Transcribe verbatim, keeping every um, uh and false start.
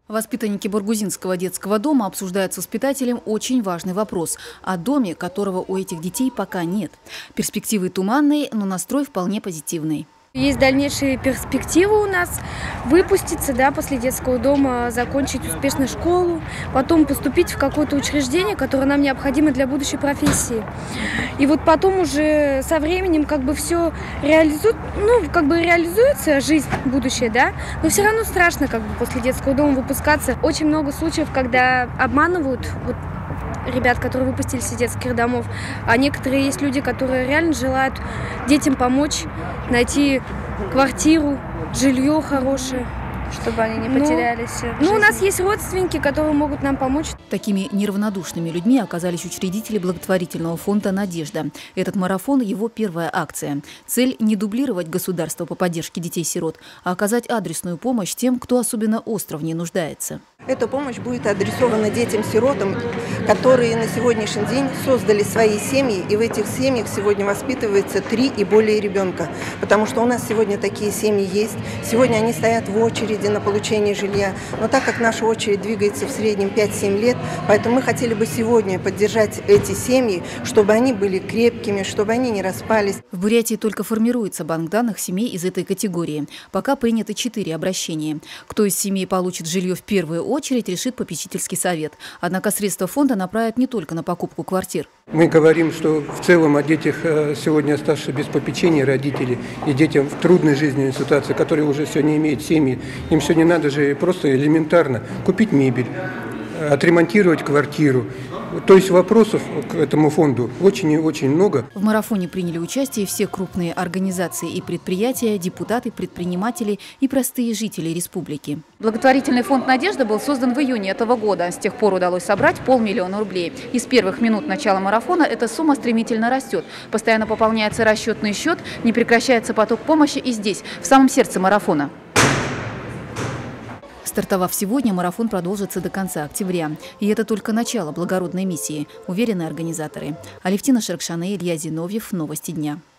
Воспитанники Баргузинского детского дома обсуждают с воспитателем очень важный вопрос о доме, которого у этих детей пока нет. Перспективы туманные, но настрой вполне позитивный. Есть дальнейшие перспективы у нас выпуститься, да, после детского дома, закончить успешно школу, потом поступить в какое-то учреждение, которое нам необходимо для будущей профессии. И вот потом уже со временем как бы все реализует, ну, как бы реализуется жизнь будущая, да, но все равно страшно как бы после детского дома выпускаться. Очень много случаев, когда обманывают вот, ребят, которые выпустились из детских домов, а некоторые есть люди, которые реально желают детям помочь найти квартиру, жилье хорошее, чтобы они не потерялись. Ну, у нас есть родственники, которые могут нам помочь. Такими неравнодушными людьми оказались учредители благотворительного фонда «Надежда». Этот марафон – его первая акция. Цель – не дублировать государство по поддержке детей-сирот, а оказать адресную помощь тем, кто особенно остро в ней нуждается. Эта помощь будет адресована детям-сиротам, которые на сегодняшний день создали свои семьи, и в этих семьях сегодня воспитывается три и более ребенка. Потому что у нас сегодня такие семьи есть, сегодня они стоят в очереди на получение жилья. Но так как наша очередь двигается в среднем пять-семь лет, поэтому мы хотели бы сегодня поддержать эти семьи, чтобы они были крепкими, чтобы они не распались. В Бурятии только формируется банк данных семей из этой категории. Пока принято четыре обращения. Кто из семей получит жилье в первую очередь, решит попечительский совет. Однако средства фонда направят не только на покупку квартир. Мы говорим, что в целом о детях, сегодня оставшихся без попечения родителей, и детям в трудной жизненной ситуации, которые уже сегодня имеют семьи, им сегодня надо же просто элементарно купить мебель, отремонтировать квартиру. То есть вопросов к этому фонду очень и очень много. В марафоне приняли участие все крупные организации и предприятия, депутаты, предприниматели и простые жители республики. Благотворительный фонд «Надежда» был создан в июне этого года. С тех пор удалось собрать полмиллиона рублей. И с первых минут начала марафона эта сумма стремительно растет. Постоянно пополняется расчетный счет, не прекращается поток помощи и здесь, в самом сердце марафона. Стартовав сегодня, марафон продолжится до конца октября. И это только начало благородной миссии, уверены организаторы. Алевтина Шеркшаны, Илья Зиновьев. Новости дня.